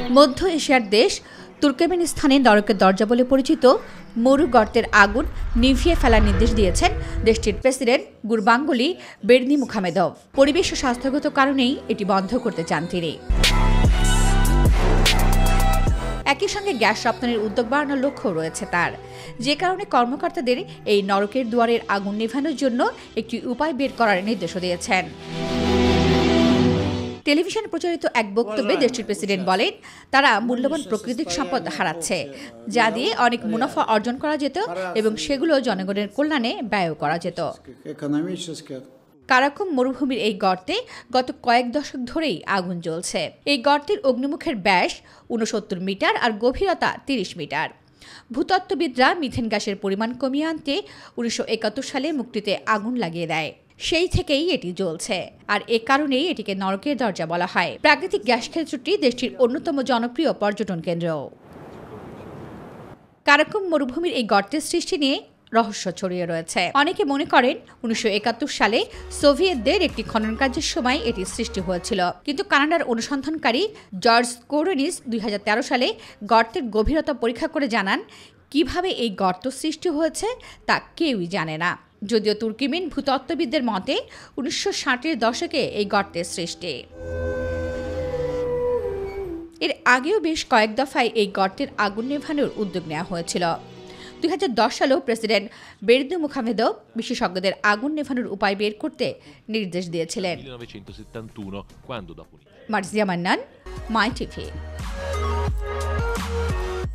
মধ্য এশিয়ার দেশ তুর্কমেনিস্তানে নরকের দরজা বলে পরিচিত মরু গর্তের আগুন নিভিয়ে ফেলার নির্দেশ দিয়েছেন দেশটির প্রেসিডেন্ট গুরবাঙ্গুলি বের্দিমুখামেদভ। পরিবেশ ও স্বাস্থ্যগত কারণেই এটি বন্ধ করতে চান তিনি। একই সঙ্গে গ্যাস রপ্তানির উদ্যোগ বাড়ানোর লক্ষ্য রয়েছে তার, যে কারণে কর্মকর্তাদের এই নরকের দুয়ারের আগুন নেভানোর জন্য একটি উপায় বের করার নির্দেশও দিয়েছেন। টেলিভিশনে প্রচারিত এক বক্তব্যে দেশটির প্রেসিডেন্ট বলেন, তারা মূল্যবান প্রাকৃতিক সম্পদ হারাচ্ছে, যা দিয়ে অনেক মুনাফা অর্জন করা যেত এবং সেগুলো জনগণের কল্যাণে ব্যয় করা যেত। কারাকুম মরুভূমির এই গর্তে গত কয়েক দশক ধরেই আগুন জ্বলছে। এই গর্তের অগ্নিমুখের ব্যাস ৬৯ মিটার আর গভীরতা ৩০ মিটার। ভূতত্ত্ববিদরা মিথেন গ্যাসের পরিমাণ কমিয়ে আনতে ১৯৭১ সালে মুক্তিতে আগুন লাগিয়ে দেয়। সেই থেকেই এটি জ্বলছে, আর এ কারণেই এটিকে নরকের দরজা বলা হয়। প্রাকৃতিক গ্যাস ক্ষেত্রটি দেশটির অন্যতম জনপ্রিয় পর্যটন কেন্দ্র। কারাকুম মরুভূমির এই গর্তের সৃষ্টি নিয়ে রহস্য ছড়িয়ে রয়েছে। অনেকে মনে করেন ১৯৭১ সালে সোভিয়েতদের একটি খনন কার্যের সময় এটি সৃষ্টি হয়েছিল, কিন্তু কানাডার অনুসন্ধানকারী জর্জ কোরেনিস ২০১৩ সালে গর্তের গভীরতা পরীক্ষা করে জানান, কিভাবে এই গর্ত সৃষ্টি হয়েছে তা কেউই জানে না। যদিও তুর্কিমেন ভূতত্ত্ববিদদের মতে ১৯৬০-এর দশকে এই গর্তের সৃষ্টি। এর আগেও বেশ কয়েক দফায় এই গর্তের আগুন নেভানোর উদ্যোগ নেওয়া হয়েছিল। ২০১০ সালেও প্রেসিডেন্ট বের্দিমুখামেদভ বিশেষজ্ঞদের আগুন নেভানোর উপায় বের করতে নির্দেশ দিয়েছিলেন। মার্জিয়া মান্নান, মাইটিভি।